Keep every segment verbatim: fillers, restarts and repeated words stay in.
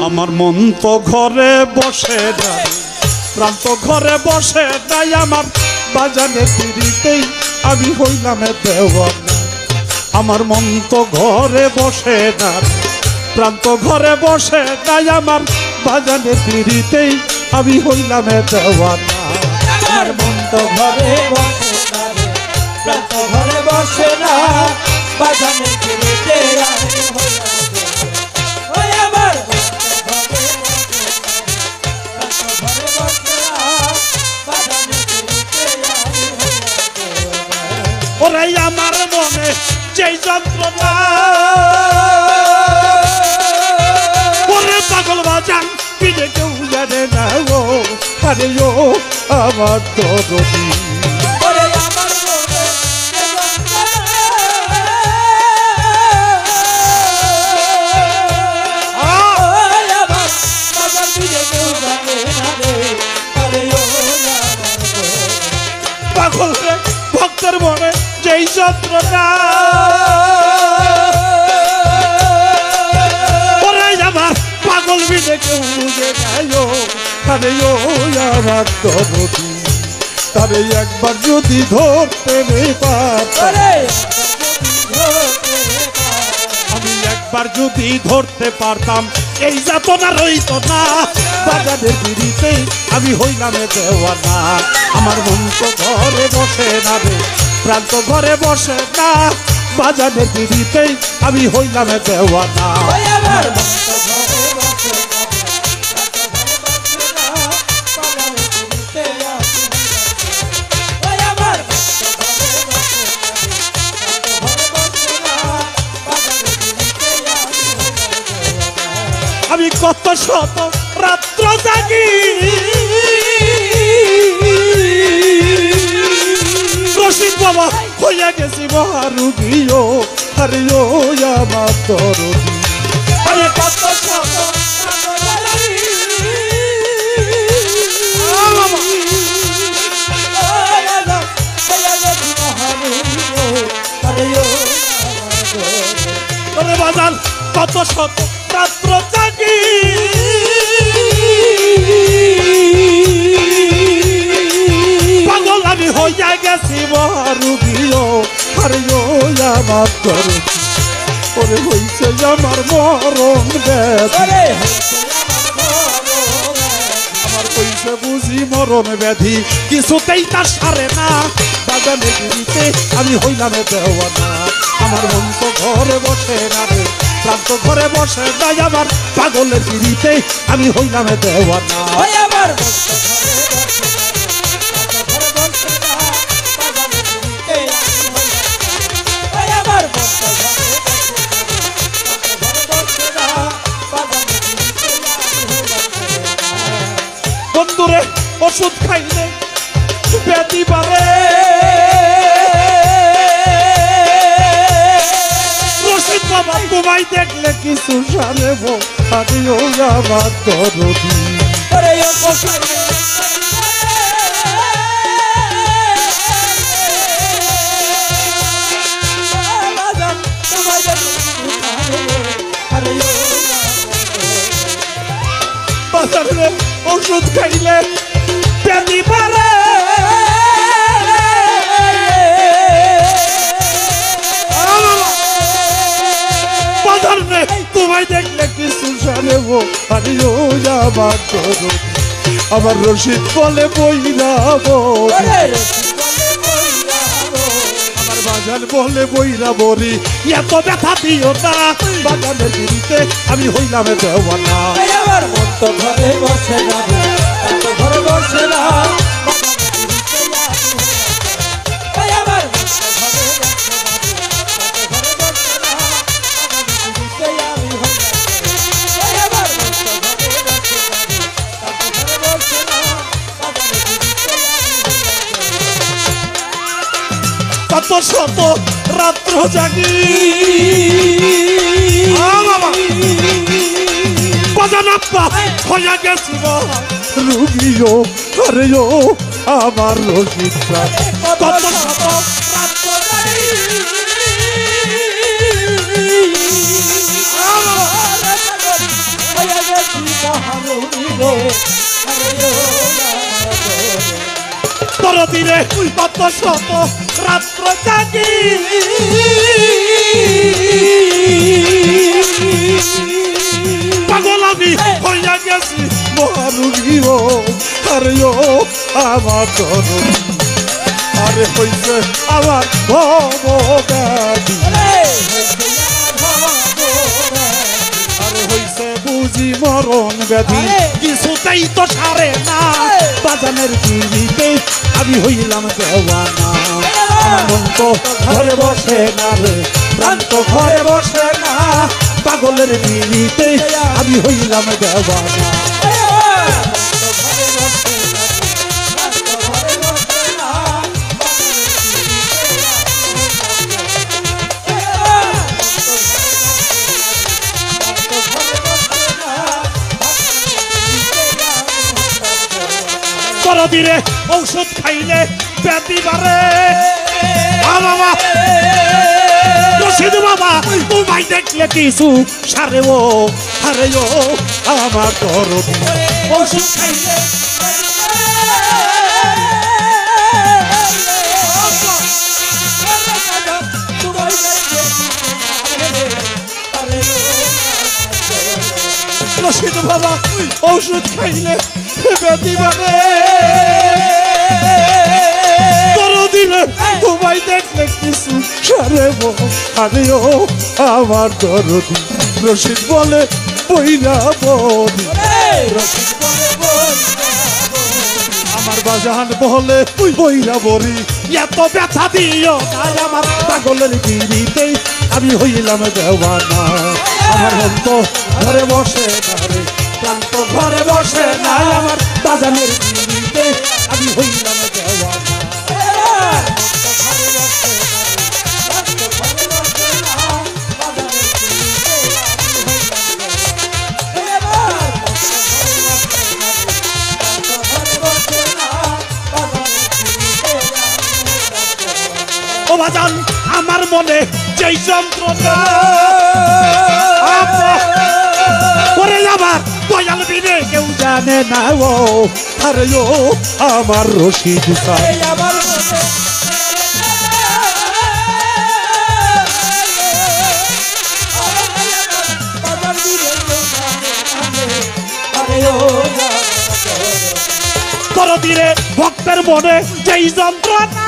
আমার মন তো ঘরে বসে নাই, প্রাণ তো ঘরে বসে নাই, আমার বাজানে পিড়িতেই আমি হইলাম দেওয়ানা। আমার মন তো ঘরে বসে নাই, প্রাণ তো ঘরে বসে নাই, আমার বাজানে পিড়িতেই আমি হইলাম দেওয়ানা। আমার মন তো ঘরে বসে না, প্রাণ তো ঘরে বসে না, বাজানে পিড়িতে আমি হইলাম ওরাই আমার মনে যেই যন্ত্রণা, ওরে পাগল বাজান পিড়ে কেউ জানে না ও, আরে ও আমার দরদি। পাগল রে ভক্তের মনে যেই যন্ত্রণা, ওরে আমার পাগল বিনে কেউ বুঝে নাই ও, আরে ও আমার দরদি। তারে একবার যদি ধরতে পারতাম, আমি একবার যদি ধরতে পারতাম, এই যাতনা রইত না, বাজানের পিড়িতে আমি হইলাম দেওয়ানা। আমার মন তো ঘরে বসে না রে, প্রাণ তো ঘরে বসে না, বাজানের পিড়িতে আমি হইলাম দেওয়ানা। আমি কত শত রাত্র জাগি, রশিদ বাবা হইয়া গেছি মহারুগীও, আরে ও আমার দরদি। আমি কত শত বাজান কত শত রাত্র জাগি, পাগল আমি হইয়া গেছি মহারুগীও, আরে ও আমার দরদি। ওরে হইছে আমার মরণ ব্যাধি, আমার হইছে বুঝি মরণ ব্যাধি, কিছুতেই তার সারে না, বাজানে পিড়িতে আমি হইলাম দেওয়ানা। আমার মন তো ঘরে বসে না রে, প্রাণ তো ঘরে বসে নাই, আমার পাগলের পিড়িতে আমি হইলাম দেওয়ানা। বন্ধুরে ওষুধ খাইলে ব্যাধি বাড়ে, রশিদ বাবা তোমায় দেখলে কিছু সারে বো, আরে ও আমার দরদি। বাজারে ওষুধ খাইলে ব্যাধি বাড়ে, বাজারে তোমায় দেখলে কিছু সারে বো, আরে ও আমার দরদি। আমার রশিদ বলে বইরা বলি, আমার বাজার বলে বইরা বলি, এত ব্যথা দিও না, বাজানের পিড়িতে আমি হইলাম দেওয়ানা। আমার মন তো ঘরে বসে না, ঘরে বসে না, কত শত রাত্র জাগি, বাজানাপ্পা হইয়া গেছি রুগীও, আরে ও আমার রশিদ। কত শত রাত্র জাগি, হইয়া গেছি মহারুণী রে আরে ও তোর দিনে কত শত রাত্র জাগি পাগল আমি হইয়া গেছি মহারুণী ও আরে ও আমার তরুণী আরে হইছে আমার ভবগাদি আরে হইছে বুঝি মরণ ব্যাধি কিছুতেই তো সারে না বাজানের পিড়িতে আমি হইলাম দেওয়ানা আমার মন তো ঘরে বসে না রে প্রাণ তো ঘরে বসে না পাগলের পিড়িতে আমি হইলাম দেওয়ানা দিরে ঔষধ খাইলে ব্যাধি বাড়ে বাবা রশিদ বাবা তোমায় দেখলে কিছু সারে ও আরে ও আমার দরদি ঔষধ খাইলে রশিদ বাবা ঔষধ খাইলে ব্যাধি বাড়ে দিলে তোমায় দেখলে কিছু সারে আরে ও আমার দরদি রশিদ বলে বইরা বলি আমার বাজান বলে বইরা বলি এত ব্যথা দিও তাই আমার পাগলের পিড়িতে আমি হইলাম দেওয়ানা আমার মন তো ঘরে বসে না রে প্রাণ তো ঘরে বসে না আমার বাজানের পিড়িতে আমি হইলাম দেওয়ানা ও বাজান আমার মনে যেই যন্ত্রণা করে আমার দয়াল বিনে কেউ জানে না ও আরে ও আমার রশিদ সাই আমার তোর দিরে ভক্তের মনে যেই যন্ত্রণা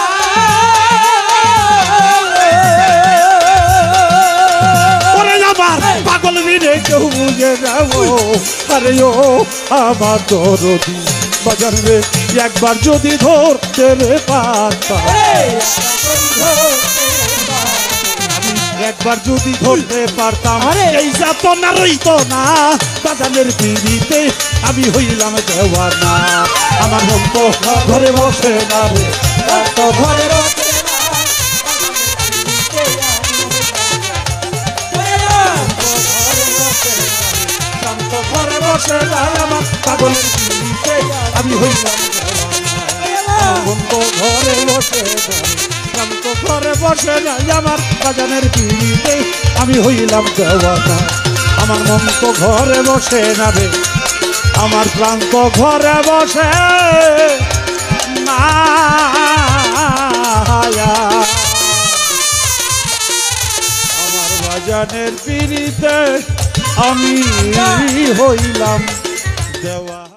পাগল বিনে কেউ বুঝে যাবো আরে ও আমার দরদি বাজার রে একবার যদি ধরতে রে পারতাম একবার যদি ধরতে পারতাম এই যাত না রইত না বাজানের পিড়িতে আমি হইলাম দেওয়ানা আমার মন তো ঘরে বসে না রে তো ঘরে ঘরে বসে না আমার পাগলের পিড়িতে আমি হইলাম মন তো ঘরে বসে তো ঘরে বসে না আমার বাজানের পিড়িতে আমি হইলাম দেওয়ানা আমার মন তো ঘরে বসে না রে আমার প্রাণ তো ঘরে বসে না আমার বাজানের পিড়িতে আমি হইলাম দেওয়া।